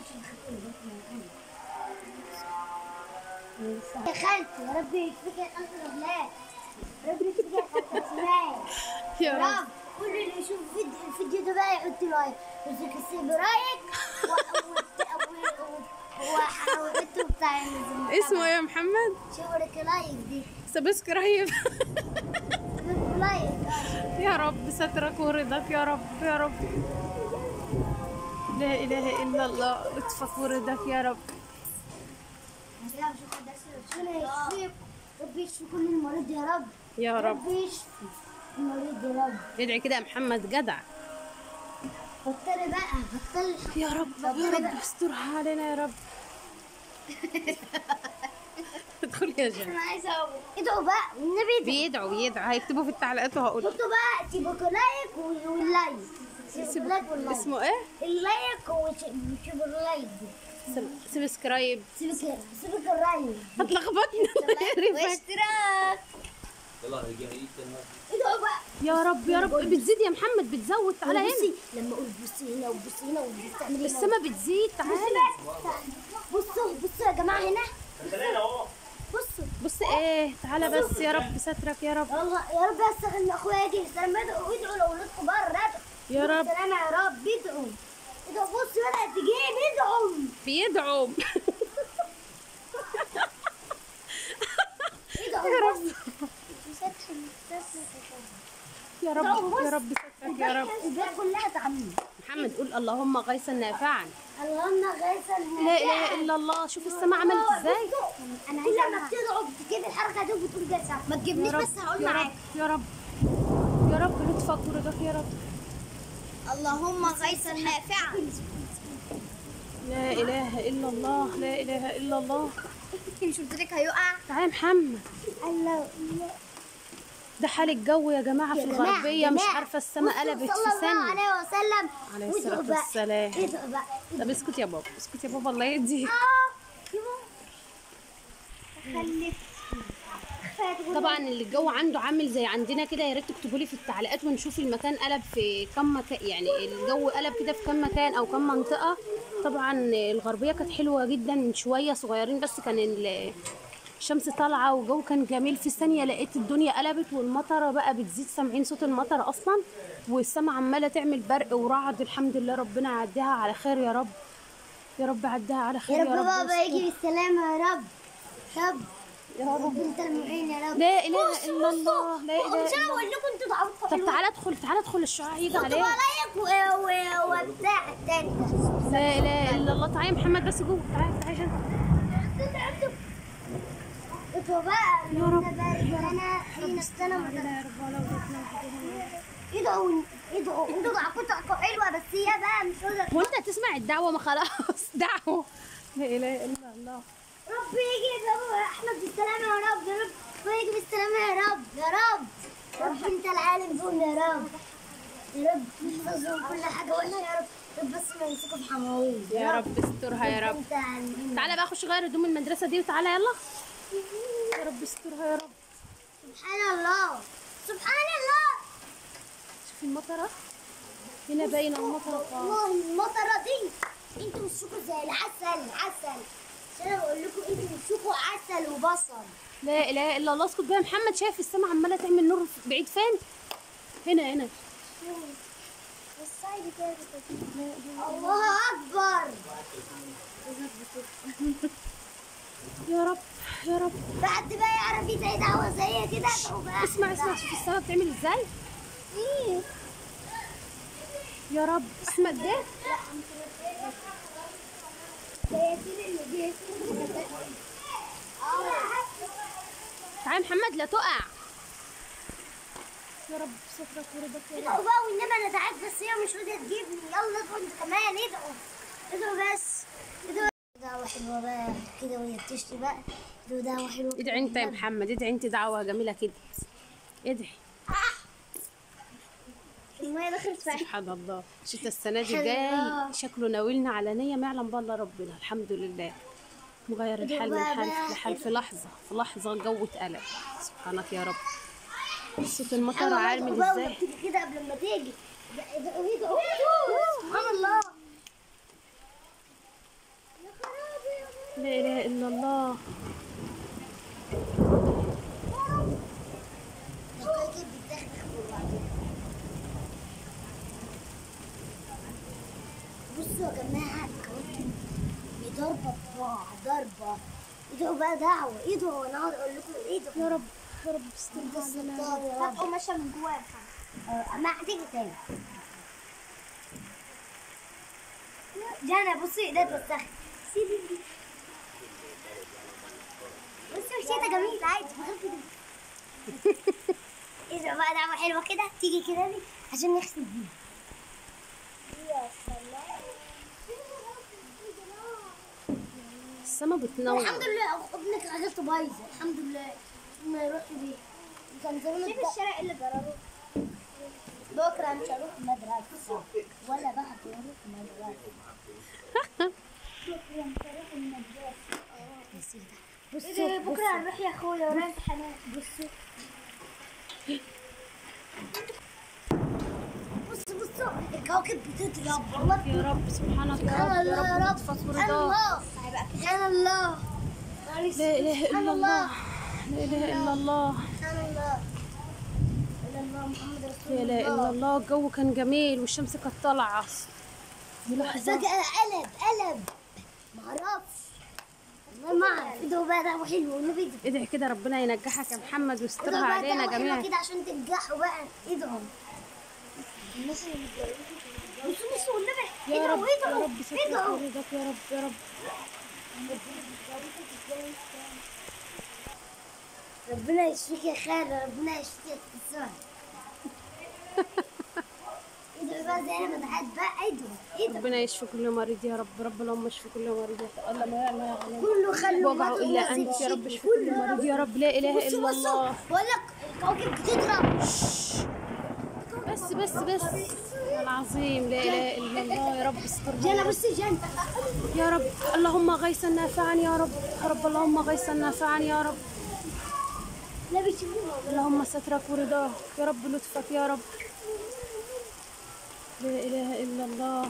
يا خالتي يا رب يكفيك يا خالتي الأولاد. يا رب يكفيك يا خالتي اسماعيل. يا رب. كل اللي يشوف الفيديو ده بقى يحط لايك وتكسب برايك وحاولته بتاع اسمه يا محمد؟ شغلك لايك دي سبسكرايب. لايك. يا رب سترك ورضاك يا رب يا رب. لا اله الا الله، لطفك ورضاك يا رب. ربي يشفي كل المريض يا رب. يا رب. ربي يشفي المريض يا رب. ادعي كده يا محمد جدع. بطلي بقى بطلي. يا رب يا رب استرها علينا يا رب. ادخل يا جماعه. انا عايزه اقول ادعوا بقى والنبي. بيدعوا هيكتبوا في التعليقات وهقول. حطوا بقى تبقوا لايك واللايك. اسمه ايه؟ اللايك وشوفوا اللايك دي. سبسكرايب. سيبك الرايك. هتلخبطني. واشتراك. يلا ادعوا بقى. يا رب يا رب. بتزيد يا محمد، بتزود. تعالى هنا. لما اقول بصي هنا وبصي هنا وبتعملي هنا. السما بتزيد. تعالى بصوا يا جماعه هنا. بص ايه. تعالى بس. يا رب سترك يا رب. الله يا رب استغل اخويا يجي السلام. ادعوا لاولادكم بره. يا رب. السلام يا رب. ادعوا. بص بدأت تجيب. ادعوا. بيدعوا. يا رب يا رب يا رب سترك يا رب. البلاد كلها تعمل. محمد قول اللهم غيثا نافعا. اللهم غيثا لا اله الا الله. شوف السماء عملت ازاي. انا كل ما بتدعوا بتجيب الحركه دي وبتقول جلسه. ما تجيبنيش بس هقول يا معاك. رب يا رب يا رب. لطفك ورضاك يا رب. اللهم غيثا نافعا. لا اله الا الله لا اله الا الله. مش قلت لك هيقع؟ تعالى يا محمد. الله. ده حال الجو يا جماعه في الغربيه. مش عارفه السماء قلبت في صلى الله ثانيه. عليه وسلم. عليه الصلاه والسلام. ادعوا بقى. طب اسكت يا بابا، اسكت يا بابا الله يهديك. خليك. طبعا اللي الجو عنده عامل زي عندنا كده، يا ريت تكتبوا لي في التعليقات ونشوف المكان قلب في كم مكان، يعني الجو قلب كده في كم مكان او كم منطقه. طبعا الغربيه كانت حلوه جدا من شويه صغيرين، بس كان الشمس طالعه والجو كان جميل. في ثانيه لقيت الدنيا قلبت والمطره بقى بتزيد، سامعين صوت المطره اصلا، والسما عماله تعمل برق ورعد. الحمد لله ربنا يعديها على خير يا رب. يا رب عديها على خير يا يا رب. رب. بابا يجي بالسلامه يا رب. يا رب انت المعين يا رب. لا اله الا الله لا اله مش انا الا بقول الله. لكم انتوا ضعفتوا. طب تعالى ادخل، تعالى ادخل الشعاع يجي عليك. عليك وبتاع التاني ده. لا اله الا الله. تعالى يا محمد بس جوه. تعالى تعالى عشان انتوا بقى يا رب. انا حين السنه ادعوا انتوا دعوتكم حلوه بس هي بقى مش هو انت هتسمع الدعوه؟ ما خلاص دعوه. لا اله الا الله. ربي يجي بابا احمد بالسلامه يا رب. يا رب ويجي بالسلامه يا رب. يا رب رب انت العالم دول يا رب. يا رب احفظهم كل حاجه وحشه يا رب. رب بس ما يمسكوا في حماويل يا رب استرها يا رب. تعالى بقى خش غير هدوم المدرسه دي وتعالى يلا. يا رب استرها يا رب. سبحان الله سبحان الله. شوفي المطره هنا باينه المطره. والله المطره دي انتوا وشكوا زي العسل. عسل. عشان انا بقول لكم انتوا وشكوا عسل وبصل. لا اله الا الله. اسكت بقى يا محمد. شايف السما عماله تعمل نور بعيد فين؟ هنا الله اكبر. يا رب يا رب. بعد بقى يعرف يدعي دعوه زي كده. اسمع شوف السما بتعمل ازاي. يا رب. احمد ده تعالى محمد لا تقع. يا رب سترك ورضاك يا رب. ادعوا بقى والنبي انا تعبت بس هي مش راضيه تجيبني. يلا ادعوا انتوا كمان. ادعوا بس. ادعوا دعوه حلوه بقى كده وهي بتشتي بقى. ادعوا دعوه حلوه. ادعي انت يا محمد. ادعي انت دعوه جميله كده. ادعي. الميه دخلت في عيني. سبحان الله. شتاء السنه دي جاي شكله ناولنا على نيه ما يعلم بالله ربنا. الحمد لله مغير الحال من حال لحال. في لحظه الجو اتقلب. سبحانك يا رب. صوت المطر عامل ازاي. بتيجي كده قبل ما تيجي. ادعوا سبحان الله. لا اله الا الله. الكواكب بتدخل في بعضها. بصوا يا جماعة الكواكب ضربة ببعض ضربة. ادعوا بقى دعوة، ادعوا وانا اقعد اقول لكم ادعوا. يا رب يا رب استر علينا يا رب. هتقوم ماشية من جوايا الحمد. ما هتيجي تاني. جانا بصي ايديها توسخت. سيبي دي. بصي وشيتها جميل عادي بخف كده. ادعوا بقى دعوة حلوة كده تيجي كده لي عشان نغسل بيها. يا سلام. السما بتنور. الحمد لله ابنك عجلته بايظه الحمد لله ما يروح بيه. كان زمان شوف الشارع اللي جربه. بكره مش هروح المدرسه ولا بعد اروح المدرسه. بكره مش هروح المدرسه. بصوا بكره هنروح يا اخويا ورايا امتحانات. بصوا بصوا الكواكب بتضرب والله. يا رب سبحانك يا سبحان رب. الله يا يا رب رب تفضل سبحان رضاك. الله سبحان الله. لا اله الا الله. لا اله الا الله. سبحان الله. الا الله محمد رسول لا اله الا الله. الله. الجو كان جميل والشمس كانت طالعه. لحظه فجأة قلب معرفش والله ما اعرف. ادعوا بقى دعوة حلوة والنبي ادعي كده ربنا ينجحك يا محمد ويسترها ادعوا بقى علينا دعوة حلوة جميعا. كده عشان تنجحوا بقى. ادعوا الناس اللي بصوا والنبي يا ادعوا رب يا ادعوا رب سترك ادعوا. ورضاك يا رب يا رب. ربنا يشفيك يا خالة ربنا يشفيك يا تسوان. ادعوا بقى زي ما دعيت بقى ادعوا. ربنا يشفي كل مريض يا رب. رب اللهم اشفي كل مريض يا الله ما يعلم كله خلوا وجعه الا انت يا رب. اشفي كل مريض يا رب. لا اله الا الله. بقول لك الكواكب بتضرب. بس العظيم. لا اله الا الله. يا رب استرها جانا يا رب. بصي جانا. يا رب اللهم غيثا نافعا يا رب. يا رب اللهم غيثا نافعا يا رب. لا بيشوفوها. اللهم سترك ورضاك يا رب. لطفك يا رب. لا اله الا الله.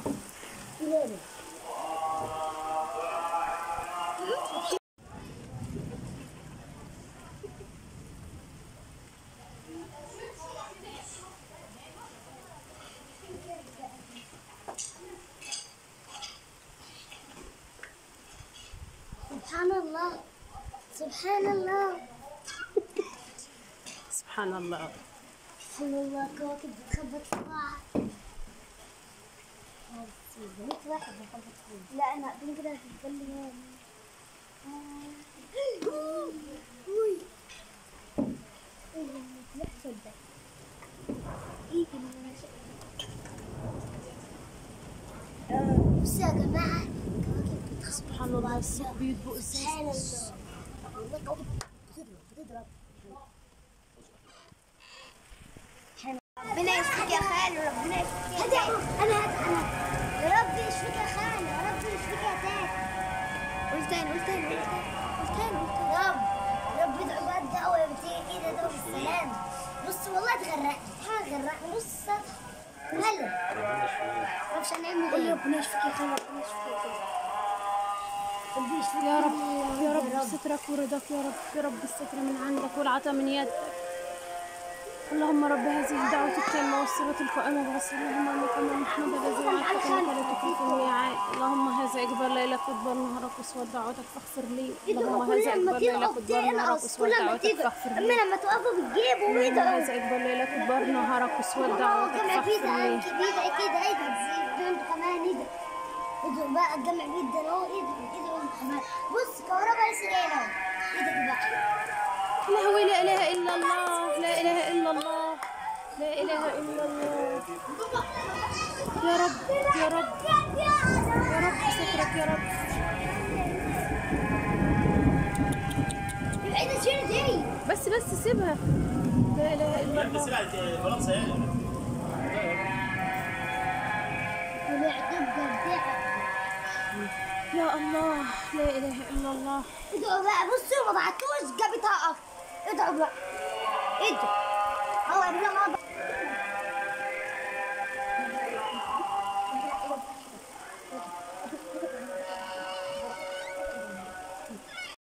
سبحان الله سبحان الله سبحان الله. سبحان الله. الكواكب بتخبط في بعض. واحد بخبط فيه. لا انا اقدر كده هتتكلم. بصوا يا جماعة الكواكب بتخبط. سبحان الله. الصوت بيدبق ازاي. سبحان الله. والله الكواكب بتضرب. ربنا يشفيك يا خالي وربنا يشفيك يا انا يا رب يشفيك يا خالي يا رب يشفيك يا تاني. قول تاني قول تاني قول تاني قول تاني. يا رب ادعوا بقى الدعوة يا بتيجي كده ادعوا بالسلام. بص والله اتغرقت غرقني. بص هلا معرفش هنعمل ايه. ربنا يشفيك يا خالي ربنا يشفيك يا تاني. ربنا يشفيك يا رب يا رب سترك ورضاك يا رب. يا رب الستر من عندك والعطاء من يدك. اللهم رب هذه الدعوة التامة والصلاة القائمة بغسل اللهم المكان محمد الذي وعدتك انك لا تخلف الميعاد. اللهم هذا اقبل ليلك وادبر نهارك واسود دعوتك فاغفر لي. اللهم هذا اقبل ليلك وادبر نهارك واسود دعوتك فاغفر لي. اما لما توقفوا بتجيبوا اللهم ويدعوا. هذا اقبل ليلك وادبر نهارك واسود دعوتك جمع بيد فاغفر لي. كده كده ادعوا انتوا كمان ادعوا. ادعوا بقى الجمع بيد ده اهو ادعوا انتوا كمان. بص كهرباء لسه جايه اهو. ادعوا بقى. لهوي لا اله الا الله. لا اله الا الله. لا اله الا الله. يا رب يا رب يا رب سترك يا رب. العيد الشيء دي بس سيبها. لا اله الا الله. فرنسا يعني يا الله. لا اله الا الله. ادعوا بقى. بصوا ما بعتوش جابت هقف. ادعوا بقى ادعوا. هو قبل ما